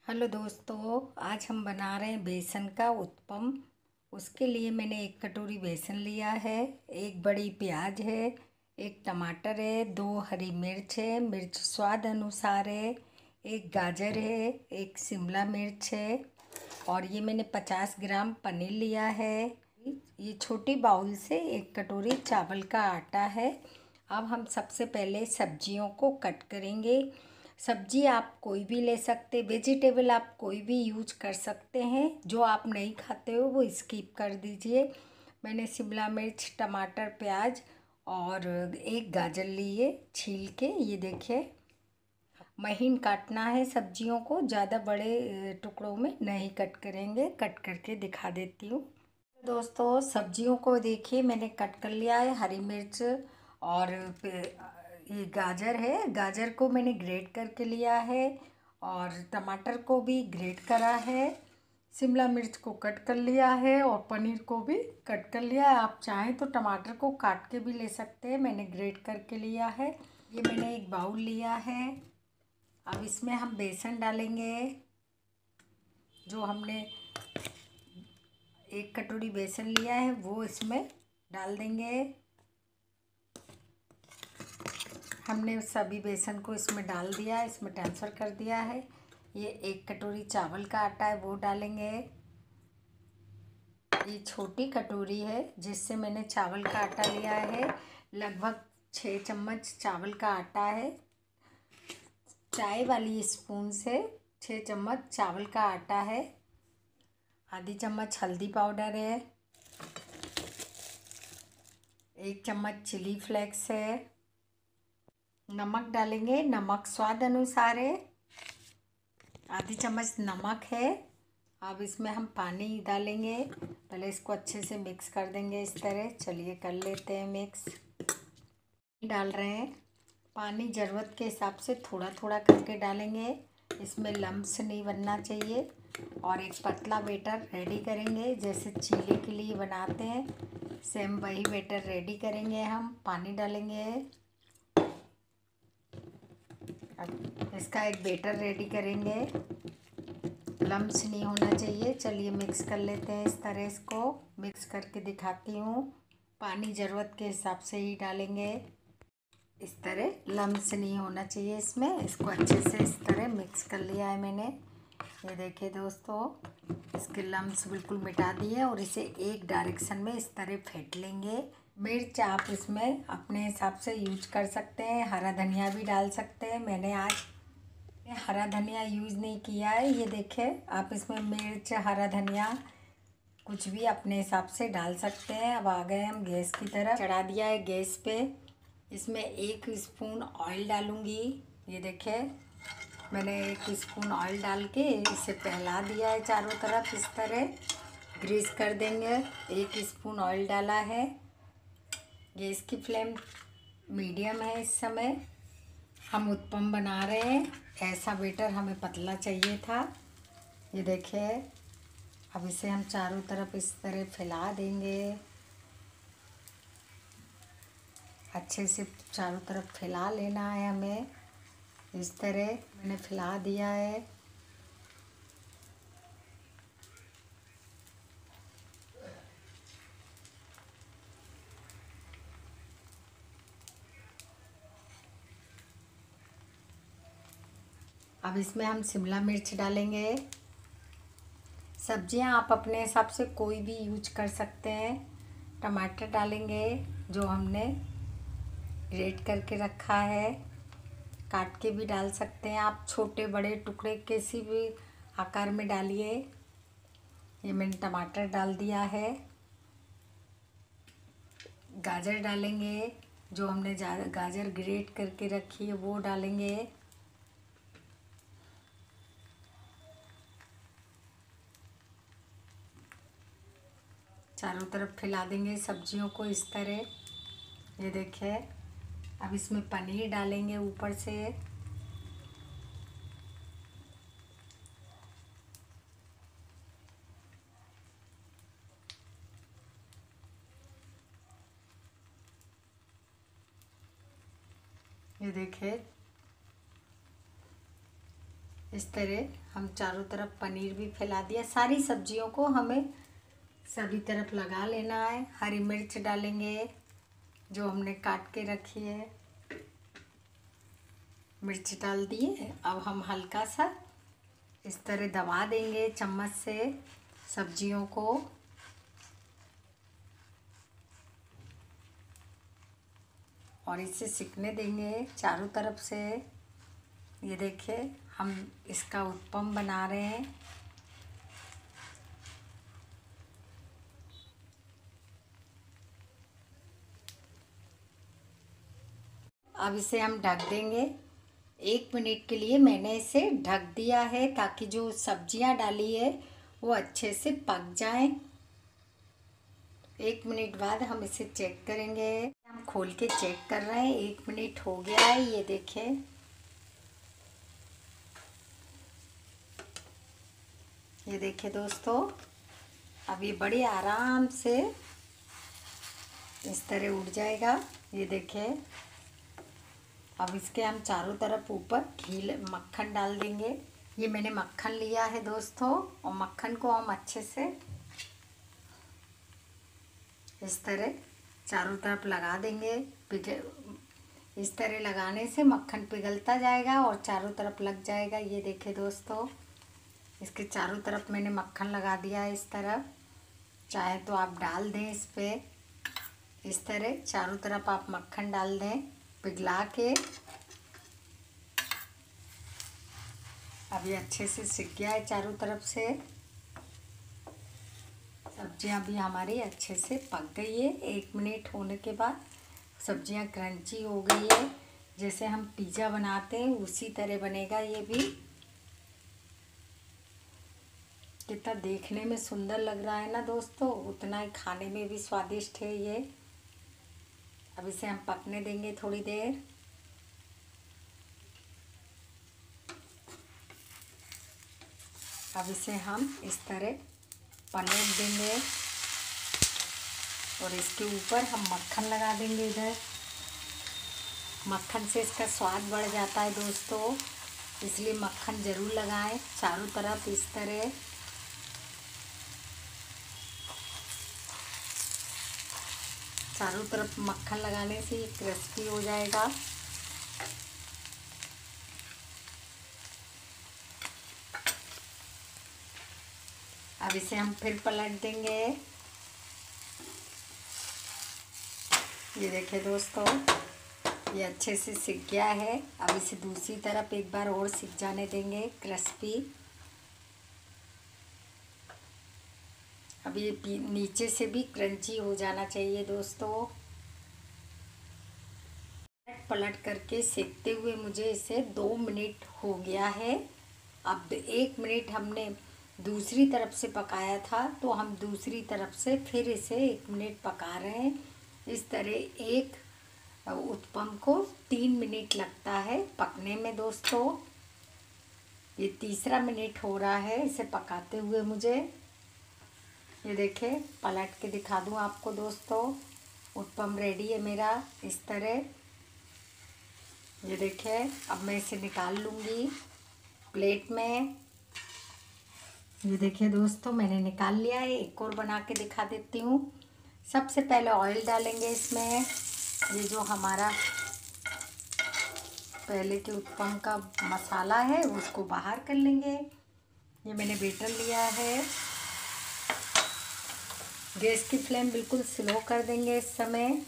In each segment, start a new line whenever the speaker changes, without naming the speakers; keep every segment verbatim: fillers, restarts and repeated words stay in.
Hello दोस्तों, आज हम बना रहे हैं बेसन का उत्पम। उसके लिए मैंने एक कटोरी बेसन लिया है, एक बड़ी प्याज है, एक टमाटर है, दो हरी मिर्च है, मिर्च स्वाद अनुसार है, एक गाजर है, एक शिमला मिर्च है और ये मैंने पचास ग्राम पनीर लिया है। ये छोटी बाउल से एक कटोरी चावल का आटा है। अब हम सबसे पहले सब्जियों को कट करेंगे। सब्जी आप कोई भी ले सकते, वेजिटेबल आप कोई भी यूज कर सकते हैं। जो आप नहीं खाते हो वो स्किप कर दीजिए। मैंने शिमला मिर्च, टमाटर, प्याज और एक गाजर लिए छील के। ये देखिए, महीन काटना है सब्जियों को, ज़्यादा बड़े टुकड़ों में नहीं कट करेंगे। कट करके दिखा देती हूँ। दोस्तों, सब्जियों को देखिए मैंने कट कर लिया है। हरी मिर्च और ये गाजर है, गाजर को मैंने ग्रेट करके लिया है और टमाटर को भी ग्रेट करा है। शिमला मिर्च को कट कर लिया है और पनीर को भी कट कर लिया है। आप चाहें तो टमाटर को काट के भी ले सकते हैं, मैंने ग्रेट करके लिया है। ये मैंने एक बाउल लिया है। अब इसमें हम बेसन डालेंगे। जो हमने एक कटोरी बेसन लिया है वो इसमें डाल देंगे। हमने सभी बेसन को इसमें डाल दिया है, इसमें ट्रांसफ़र कर दिया है। ये एक कटोरी चावल का आटा है वो डालेंगे। ये छोटी कटोरी है जिससे मैंने चावल का आटा लिया है। लगभग छः चम्मच चावल का आटा है। चाय वाली स्पून से छः चम्मच चावल का आटा है। आधी चम्मच हल्दी पाउडर है। एक चम्मच चिली फ्लेक्स है। नमक डालेंगे, नमक स्वाद अनुसार है। आधी चम्मच नमक है। अब इसमें हम पानी डालेंगे। पहले इसको अच्छे से मिक्स कर देंगे इस तरह। चलिए कर लेते हैं मिक्स। डाल रहे हैं पानी ज़रूरत के हिसाब से थोड़ा थोड़ा करके डालेंगे। इसमें लम्स नहीं बनना चाहिए। और एक पतला बैटर रेडी करेंगे, जैसे चीले के लिए बनाते हैं सेम वही बैटर रेडी करेंगे हम। पानी डालेंगे। अब इसका एक बैटर रेडी करेंगे, लम्स नहीं होना चाहिए। चलिए मिक्स कर लेते हैं इस तरह। इसको मिक्स करके दिखाती हूँ। पानी ज़रूरत के हिसाब से ही डालेंगे। इस तरह लम्स नहीं होना चाहिए इसमें। इसको अच्छे से इस तरह मिक्स कर लिया है मैंने। ये देखिए दोस्तों, इसके लम्स बिल्कुल मिटा दिए और इसे एक डायरेक्शन में इस तरह फेंट लेंगे। मिर्च आप इसमें अपने हिसाब से यूज कर सकते हैं। हरा धनिया भी डाल सकते हैं। मैंने आज हरा धनिया यूज़ नहीं किया है। ये देखिए, आप इसमें मिर्च, हरा धनिया कुछ भी अपने हिसाब से डाल सकते हैं। अब आ गए हम गैस की तरफ। चढ़ा दिया है गैस पे। इसमें एक स्पून ऑयल डालूँगी। ये देखिए, मैंने एक स्पून ऑयल डाल के इसे फैला दिया है चारों तरफ इस तरह। ग्रीस कर देंगे। एक स्पून ऑयल डाला है। गैस की फ्लेम मीडियम है इस समय। हम उत्पम बना रहे हैं। ऐसा बेटर हमें पतला चाहिए था। ये देखिए, अब इसे हम चारों तरफ इस तरह फैला देंगे। अच्छे से चारों तरफ फैला लेना है हमें। इस तरह मैंने फैला दिया है। अब इसमें हम शिमला मिर्च डालेंगे। सब्जियां आप अपने हिसाब से कोई भी यूज कर सकते हैं। टमाटर डालेंगे जो हमने ग्रेट करके रखा है। काट के भी डाल सकते हैं आप, छोटे बड़े टुकड़े किसी भी आकार में डालिए। ये मैंने टमाटर डाल दिया है। गाजर डालेंगे, जो हमने गाजर ग्रेट करके रखी है वो डालेंगे। चारों तरफ फैला देंगे सब्जियों को इस तरह। ये देखिए, अब इसमें पनीर डालेंगे ऊपर से। ये देखिए, इस तरह हम चारों तरफ पनीर भी फैला दिया। सारी सब्जियों को हमें सभी तरफ लगा लेना है। हरी मिर्च डालेंगे जो हमने काट के रखी है, मिर्च डाल दिए। अब हम हल्का सा इस तरह दबा देंगे चम्मच से सब्जियों को। और इसे सिकने देंगे चारों तरफ से। ये देखिए हम इसका उत्पम बना रहे हैं। अब इसे हम ढक देंगे एक मिनट के लिए। मैंने इसे ढक दिया है ताकि जो सब्जियां डाली है वो अच्छे से पक जाएं। एक मिनट बाद हम इसे चेक करेंगे। हम खोल के चेक कर रहे हैं, एक मिनट हो गया है। ये देखिए ये देखिए दोस्तों, अब ये बड़े आराम से इस तरह उड़ जाएगा। ये देखिए अब इसके हम चारों तरफ ऊपर घी मक्खन डाल देंगे। ये मैंने मक्खन लिया है दोस्तों, और मक्खन को हम अच्छे से इस तरह चारों तरफ लगा देंगे। पिघल इस तरह लगाने से मक्खन पिघलता जाएगा और चारों तरफ लग जाएगा। ये देखिए दोस्तों, इसके चारों तरफ मैंने मक्खन लगा दिया है इस तरफ। चाहे तो आप डाल दें इस पर, इस तरह चारों तरफ आप मक्खन डाल दें पिघला के। अभी अच्छे से सिक गया है चारों तरफ से। सब्जियां भी हमारी अच्छे से पक गई है। एक मिनट होने के बाद सब्जियां क्रंची हो गई है। जैसे हम पिज़्ज़ा बनाते हैं उसी तरह बनेगा ये भी। कितना देखने में सुंदर लग रहा है ना दोस्तों, उतना ही खाने में भी स्वादिष्ट है ये। अब इसे हम पकने देंगे थोड़ी देर। अब इसे हम इस तरह पलट देंगे और इसके ऊपर हम मक्खन लगा देंगे। इधर मक्खन से इसका स्वाद बढ़ जाता है दोस्तों, इसलिए मक्खन ज़रूर लगाएं चारों तरफ इस तरह। चारों तरफ मक्खन लगाने से ये क्रिस्पी हो जाएगा। अब इसे हम फिर पलट देंगे। ये देखिए दोस्तों, ये अच्छे से सिक गया है। अब इसे दूसरी तरफ एक बार और सिक जाने देंगे क्रिस्पी। अब ये नीचे से भी क्रंची हो जाना चाहिए दोस्तों। पलट करके सेकते हुए मुझे इसे दो मिनट हो गया है। अब एक मिनट हमने दूसरी तरफ से पकाया था, तो हम दूसरी तरफ से फिर इसे एक मिनट पका रहे हैं। इस तरह एक उत्पम को तीन मिनट लगता है पकने में दोस्तों। ये तीसरा मिनट हो रहा है इसे पकाते हुए मुझे। ये देखिए पलट के दिखा दूँ आपको दोस्तों, उत्पम रेडी है मेरा इस तरह। ये देखिए अब मैं इसे निकाल लूँगी प्लेट में। ये देखिए दोस्तों मैंने निकाल लिया है। एक और बना के दिखा देती हूँ। सबसे पहले ऑयल डालेंगे इसमें। ये जो हमारा पहले के उत्पम का मसाला है उसको बाहर कर लेंगे। ये मैंने बेटर लिया है। गैस की फ्लेम बिल्कुल स्लो कर देंगे इस समय।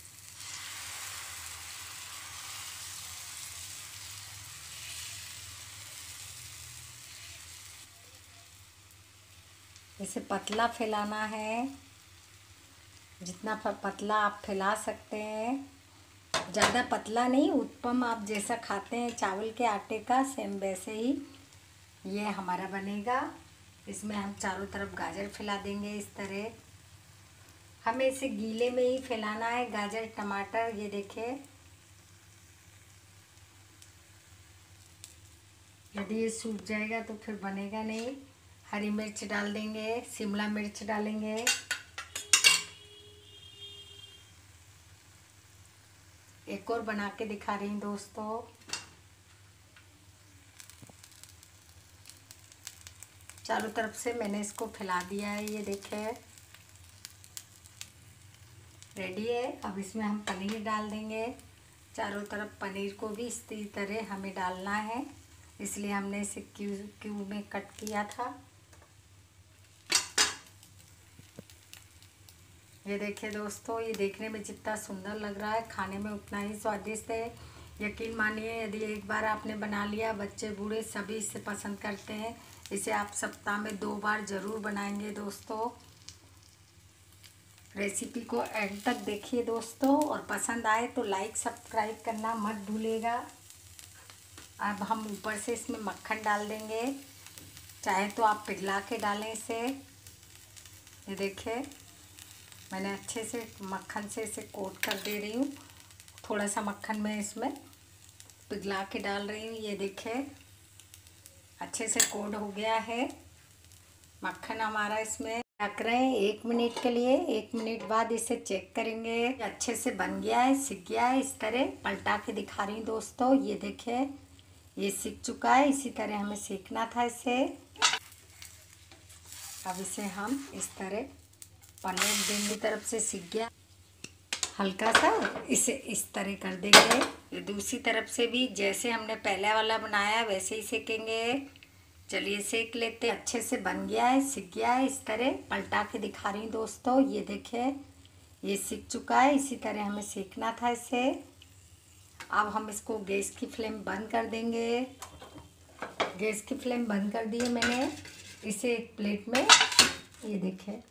इसे पतला फैलाना है, जितना पतला आप फैला सकते हैं। ज़्यादा पतला नहीं, उत्पम आप जैसा खाते हैं चावल के आटे का सेम वैसे ही ये हमारा बनेगा। इसमें हम चारों तरफ गाजर फैला देंगे इस तरह। हमें इसे गीले में ही फैलाना है, गाजर टमाटर। ये देखिए यदि ये सूख जाएगा तो फिर बनेगा नहीं। हरी मिर्च डाल देंगे, शिमला मिर्च डालेंगे। एक और बना के दिखा रही हूँ दोस्तों। चारों तरफ से मैंने इसको फैला दिया है, ये देखें रेडी है। अब इसमें हम पनीर डाल देंगे। चारों तरफ पनीर को भी इसी तरह हमें डालना है, इसलिए हमने इसे क्यूब क्यूब में कट किया था। ये देखिए दोस्तों, ये देखने में जितना सुंदर लग रहा है खाने में उतना ही स्वादिष्ट है। यकीन मानिए, यदि एक बार आपने बना लिया, बच्चे बूढ़े सभी इसे पसंद करते हैं। इसे आप सप्ताह में दो बार ज़रूर बनाएंगे दोस्तों। रेसिपी को एंड तक देखिए दोस्तों, और पसंद आए तो लाइक सब्सक्राइब करना मत भूलिएगा। अब हम ऊपर से इसमें मक्खन डाल देंगे, चाहे तो आप पिघला के डालें इसे। ये देखिए मैंने अच्छे से मक्खन से इसे कोट कर दे रही हूँ। थोड़ा सा मक्खन मैं इसमें पिघला के डाल रही हूँ। ये देखिए अच्छे से कोट हो गया है मक्खन हमारा। इसमें रख रहे हैं एक मिनट के लिए। एक मिनट बाद इसे चेक करेंगे, अच्छे से बन गया है, सिक गया है। इस तरह पलटा के दिखा रही हूँ दोस्तों। ये देखिए ये सिक चुका है, इसी तरह हमें सेकना था इसे। अब इसे हम इस तरह पनीर दोनों तरफ से सिक गया, हल्का सा इसे इस तरह कर देंगे। ये दूसरी तरफ से भी जैसे हमने पहला वाला बनाया वैसे ही सेकेंगे। चलिए सेक लेते। अच्छे से बन गया है, सिक गया है। इस तरह पलटा के दिखा रही हूँ दोस्तों। ये देखिए ये सिक चुका है, इसी तरह हमें सेकना था इसे। अब हम इसको गैस की फ्लेम बंद कर देंगे। गैस की फ्लेम बंद कर दी है मैंने। इसे एक प्लेट में, ये देखिए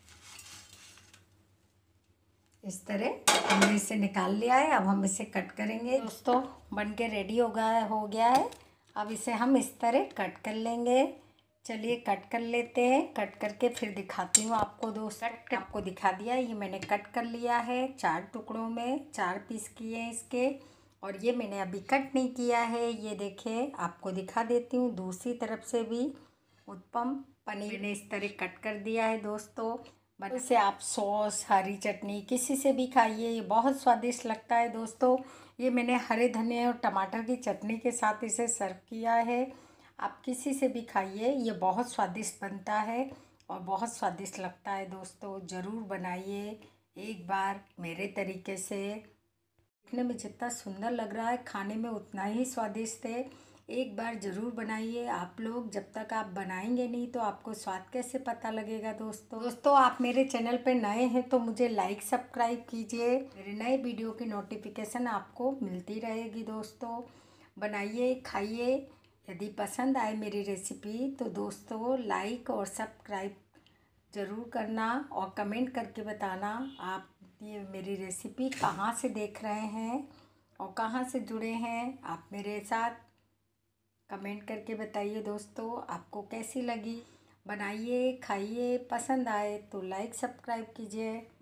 इस तरह हमने इसे निकाल लिया है। अब हम इसे कट करेंगे दोस्तों। बन के रेडी हो गया हो गया है। अब इसे हम इस तरह कट कर लेंगे। चलिए कट कर लेते हैं। कट करके फिर दिखाती हूँ आपको दोस्तों। कट आपको दिखा दिया, ये मैंने कट कर लिया है चार टुकड़ों में, चार पीस किए हैं इसके। और ये मैंने अभी कट नहीं किया है। ये देखिए आपको दिखा देती हूँ दूसरी तरफ से भी। उत्तपम पनीर मैंने इस तरह कट कर दिया है दोस्तों। इसे आप सॉस, हरी चटनी किसी से भी खाइए, ये बहुत स्वादिष्ट लगता है दोस्तों। ये मैंने हरे धनिया और टमाटर की चटनी के साथ इसे सर्व किया है। आप किसी से भी खाइए, ये बहुत स्वादिष्ट बनता है और बहुत स्वादिष्ट लगता है दोस्तों। ज़रूर बनाइए एक बार मेरे तरीके से। देखने में जितना सुंदर लग रहा है, खाने में उतना ही स्वादिष्ट है। एक बार ज़रूर बनाइए आप लोग। जब तक आप बनाएंगे नहीं तो आपको स्वाद कैसे पता लगेगा दोस्तों। दोस्तों आप मेरे चैनल पे नए हैं तो मुझे लाइक सब्सक्राइब कीजिए। मेरे नए वीडियो की नोटिफिकेशन आपको मिलती रहेगी दोस्तों। बनाइए खाइए। यदि पसंद आए मेरी रेसिपी तो दोस्तों लाइक और सब्सक्राइब ज़रूर करना, और कमेंट करके बताना आप ये मेरी रेसिपी कहाँ से देख रहे हैं और कहाँ से जुड़े हैं आप मेरे साथ। कमेंट करके बताइए दोस्तों आपको कैसी लगी। बनाइए खाइए, पसंद आए तो लाइक सब्सक्राइब कीजिए।